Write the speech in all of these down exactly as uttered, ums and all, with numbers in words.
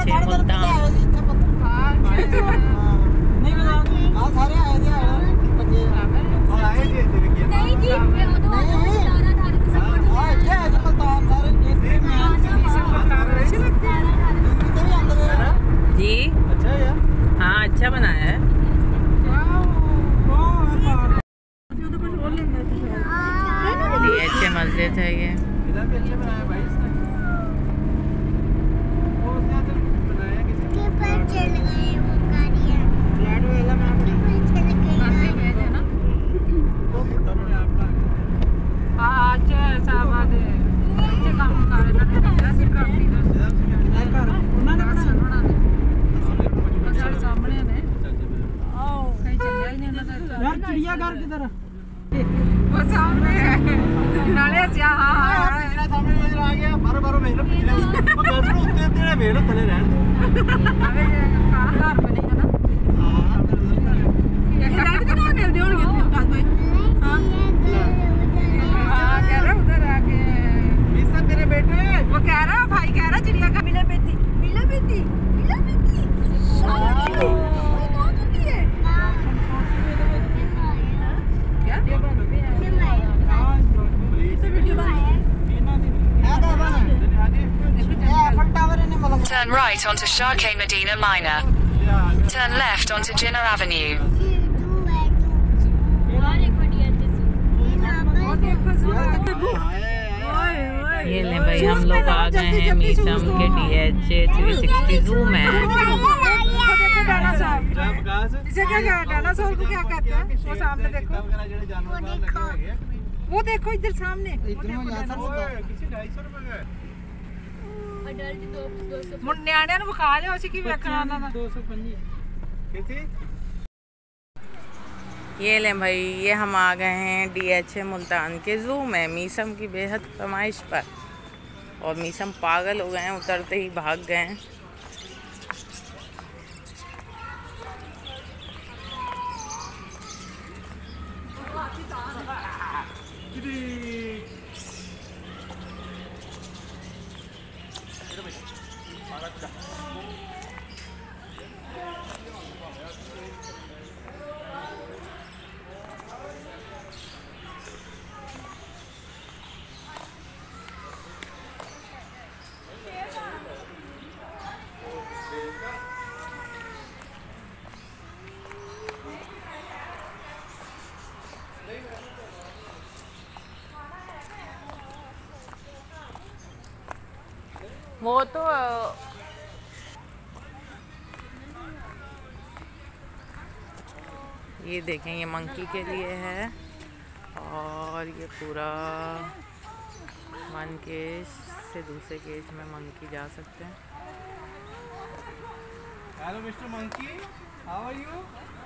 H Multan. जी हाँ अच्छा बनाया है। अच्छे मस्जिद है ये। चिड़ियाघर किधर वो सामने नाले से हां हां मेरा सामने नजर आ गया बार बार वेख लो पिछले वो गलत उत्ते उत्ते वेख लो थले रहन अबे घर बनेगा ना हां ये रात को ना मिल होंगे काज भाई हां हां कह रहा उधर आके मिसा तेरे बेटे वो कह रहा भाई कह रहा चिड़िया का मिले बेटी मिले बेटी मिले बेटी वो कौन होती है Turn right onto Sharkey Medina Minor. Turn left onto Jinnah Avenue. ये ले भाई हम लोग आ गए हैं मीसम के डी एच थ्री सिक्सटी जू में। इसे क्या डायनासोर को क्या कहते हैं? वो सामने देखो, वो देखो इधर सामने। मुन्याने ने बखा लिया उसी की व्याख्या ना। ये ले भाई ये हम आ गए हैं डी एच मुल्तान के जू में मीसम की बेहद फरमाइश पर, और मीसम पागल हो गए हैं, उतरते ही भाग गए हैं। वो तो ये देखें ये मंकी के लिए है, और ये पूरा वन केज से दूसरे केज में मंकी जा सकते हैं। Hello mister monkey, how are you?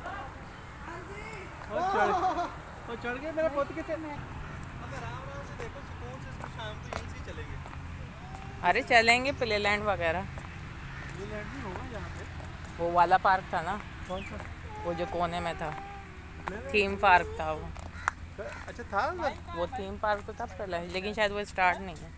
और चढ़ और चढ़ गए मेरा पोत कितने में? अगर आराम आराम से देखो सुकून से, इसको शाम को यहीं से चलेंगे। अरे चलेंगे प्लेलैंड वगैरह। प्लेलैंड भी होगा यहाँ पे। वो वाला पार्क था ना, कौन सा? वो जो कोने में था, थीम पार्क था वो। अच्छा था ना? वो थीम पार्क तो था पहले, लेकिन शायद वो स्टार्ट नहीं है।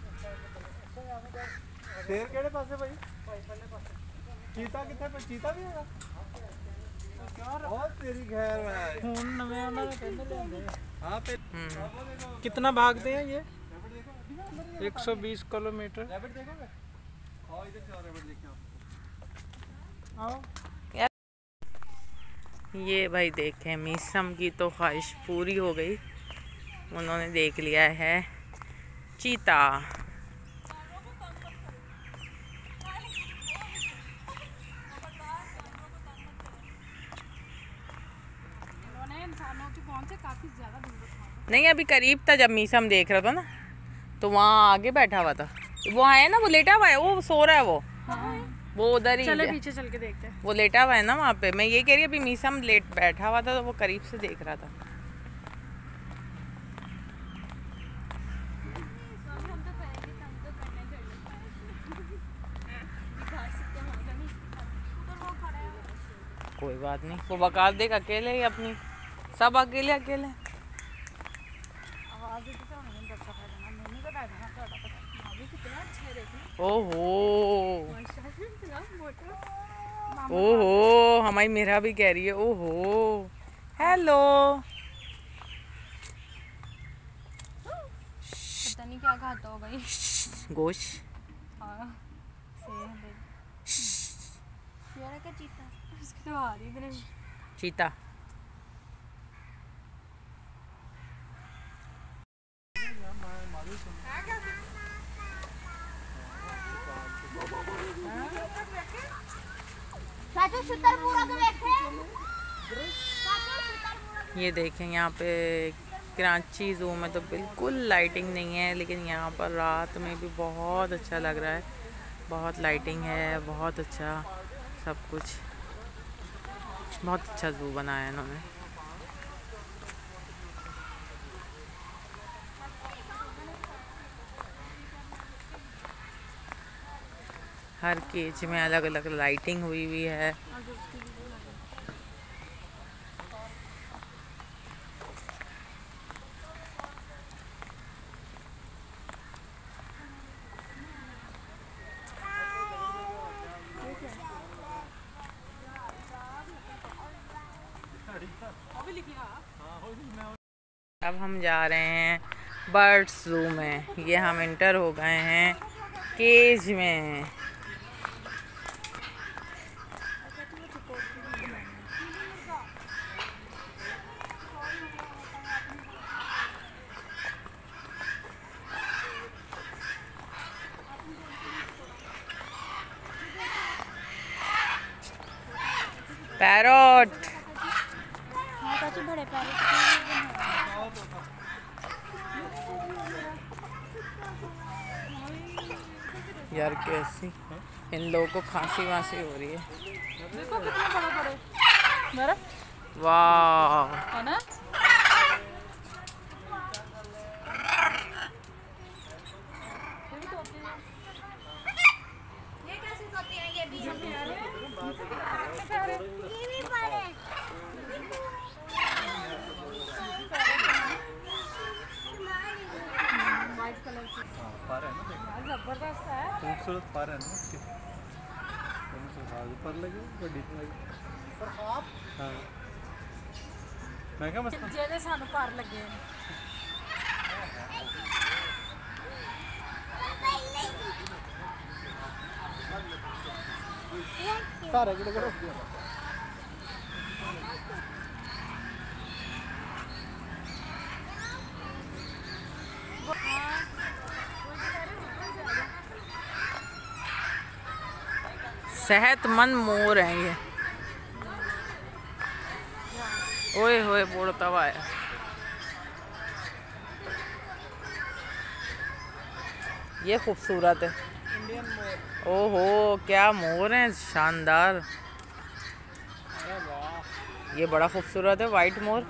शेर केड़े पासे भाई? चीता कितने पे? चीता भी है बहुत तेरी खैर भाई। खून नवे वाला कहते लेंगे। हां पे कितना भागते हैं ये? एक सौ बीस किलोमीटर। रैबिट देखोगे? आओ इधर से, रैबिट देखो। आओ ये भाई देखें मीसम की तो ख्वाहिश पूरी हो गई, उन्होंने देख लिया है चीता। नहीं अभी करीब था जब मीसम देख रहा था ना, तो वहाँ आगे बैठा हुआ था। वो है ना, वो लेटा हुआ है, वो सो रहा है वो। हाँ। वो उधर ही चले पीछे चल के देखते हैं। वो लेटा हुआ है ना वहाँ पे। मैं ये कह रही अभी मीसम लेट बैठा हुआ था, तो वो करीब से देख रहा था। कोई बात नहीं, वो बका देगा अकेले ही अपनी, सब अकेले अकेले। ओहो ओहो, हमारी मेरा भी कह रही है ओहो। हेलो, पता नहीं क्या खाता होगा ये। गोश्त। हाँ, यार का चीता, उसकी तो आ रही है चीता। ये देखें यहाँ पे कराची ज़ू में तो बिल्कुल लाइटिंग नहीं है, लेकिन यहाँ पर रात में भी बहुत अच्छा लग रहा है। बहुत लाइटिंग है, बहुत अच्छा सब कुछ, बहुत अच्छा ज़ू बनाया है इन्होंने। हर केज में अलग अलग लाइटिंग हुई हुई है। अब हम जा रहे हैं बर्ड्स ज़ू में। ये हम इंटर हो गए हैं केज में। पैरोट, बड़े पैरोट यार कैसी इन लोगों को खांसी वांसी हो रही है। देखो कितना बड़ा बड़े मेरा वाह, है ना। ये कैसे होती है? ये भी ये भी बड़े। वाइट कलर की पार है ना, जबरदस्त है। खूबसूरत पार है ना उसके। ऊपर लगे बड़ी लगी। हाँ, मैं क्या मस्त जेने सानू पार लगे। सारे किधर करो। सेहतमंद मोर हैं ये। ओए होए बोलता हुआ है। ये खूबसूरत है। इंडियन मोर। ओहो, क्या मोर हैं शानदार। अरे वाह, ये बड़ा खूबसूरत है वाइट मोर।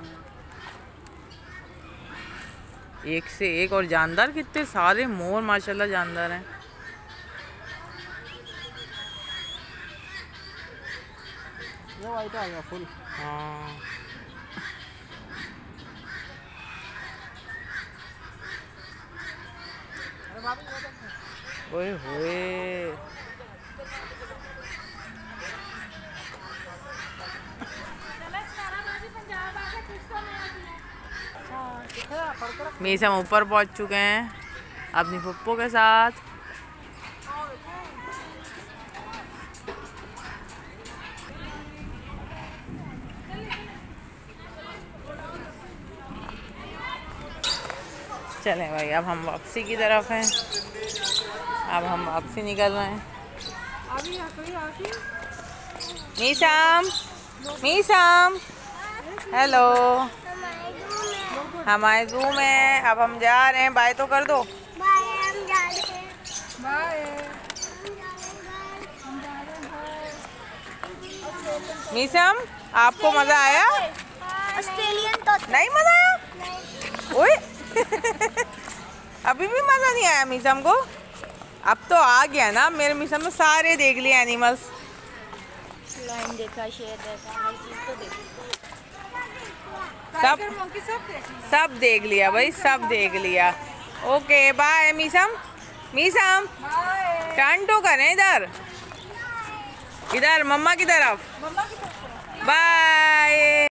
एक से एक और जानदार, कितने सारे मोर माशाल्लाह जानदार हैं। ये वाइट आ गया फुल। हाँ, अरे बाबू ये देखो। ओए होए, मीस हम ऊपर पहुंच चुके हैं अपनी पप्पो के साथ। चलें भाई, अब हम वापसी की तरफ हैं। अब हम वापसी निकल रहे हैं। अभी आखिरी आखिरी मीसम, मीसम, हेलो, हमारे ज़ू में अब हम जा रहे हैं। बाय तो कर दो। बाय। मीसम, आपको मज़ा आया? ऑस्ट्रेलियन तो नहीं मज़ा आया? ओए अभी भी मज़ा नहीं आया मीसम को? अब तो आ गया ना, मेरे मीसम में सारे देख लिए एनिमल्स। लाइन देखा, शेर देखा, हर चीज़ तो देखी। सब सब देख लिया भाई, सब देख लिया। Okay bye Meesam, Meesam turn to करें इधर, इधर मम्मा की तरफ। बाय।